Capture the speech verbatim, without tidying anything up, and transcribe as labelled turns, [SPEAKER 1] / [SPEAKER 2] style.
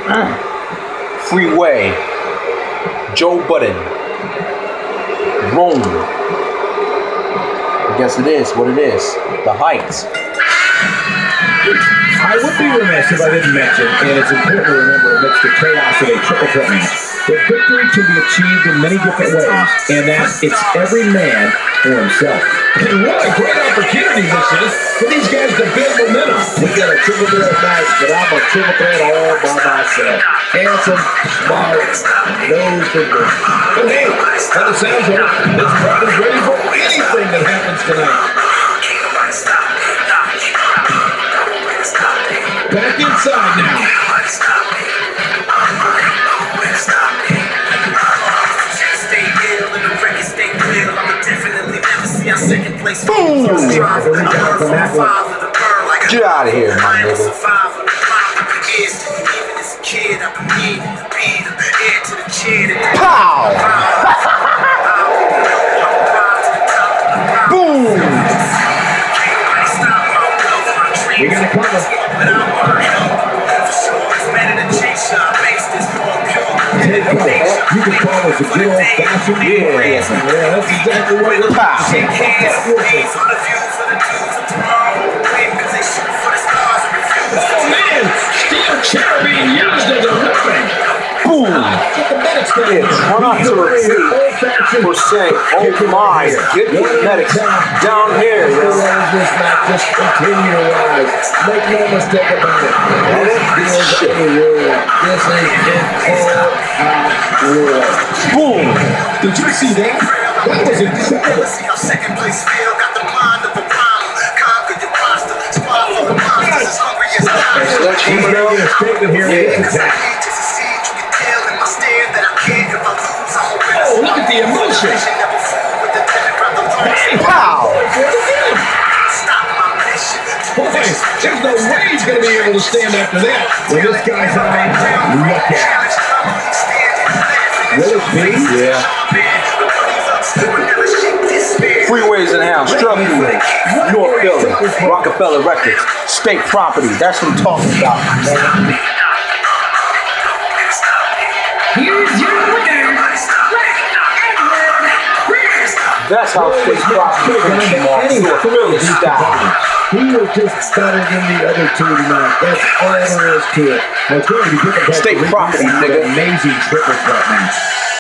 [SPEAKER 1] Freeway, Joe Budden, Rome. I guess it is what it is. The Heights.
[SPEAKER 2] I would be remiss if I didn't mention, and it's important to remember amidst the chaos of a triple threat match, that victory can be achieved in many different ways, and that it's every man for himself.
[SPEAKER 3] And what a great opportunity this is for these guys to build momentum. We got a triple threat match, but I'm a triple threat all by myself. Handsome, smart, knows the game. But hey, by the sounds of it, this crowd is ready for anything that happens tonight. Back inside now.
[SPEAKER 1] Boom! Get out of here, my nigga. Pow! Boom!
[SPEAKER 2] We got a cover. You can call us a good old-fashioned
[SPEAKER 1] yeah.
[SPEAKER 2] yeah, that's exactly what we're
[SPEAKER 1] Pow!
[SPEAKER 3] Oh man, steel chair being used as a weapon.
[SPEAKER 1] Boom! Yeah, try not to repeat or say, oh my, get the medics down here, yo.
[SPEAKER 2] This match just continue to rise. Make no mistake about it. This is a war. This is an all-out war.
[SPEAKER 1] Boom!
[SPEAKER 3] Did you see that? That was incredible.
[SPEAKER 4] Second place feel got the mind of a rhymer. Conquer your monster. Spot for the monsters as hungry as
[SPEAKER 2] He's getting a statement here.
[SPEAKER 1] Yeah.
[SPEAKER 3] Oh, look at the emotion.
[SPEAKER 1] Pow!
[SPEAKER 3] Boy, there's no way he's going to be able to stand after that.
[SPEAKER 2] When this guy's on, look at it. Will it be?
[SPEAKER 1] Yeah. Freeways in the house, Struggle, North Philly, Rockefeller Records, state property. That's what I'm talking about.
[SPEAKER 4] Here's your winner.
[SPEAKER 1] That's how state property finish them off. North Philly style.
[SPEAKER 2] He was just better than the other two tonight. That's all there is to it. Well, it's going to be difficult.
[SPEAKER 1] State property, nigga.
[SPEAKER 2] Amazing triple threat match.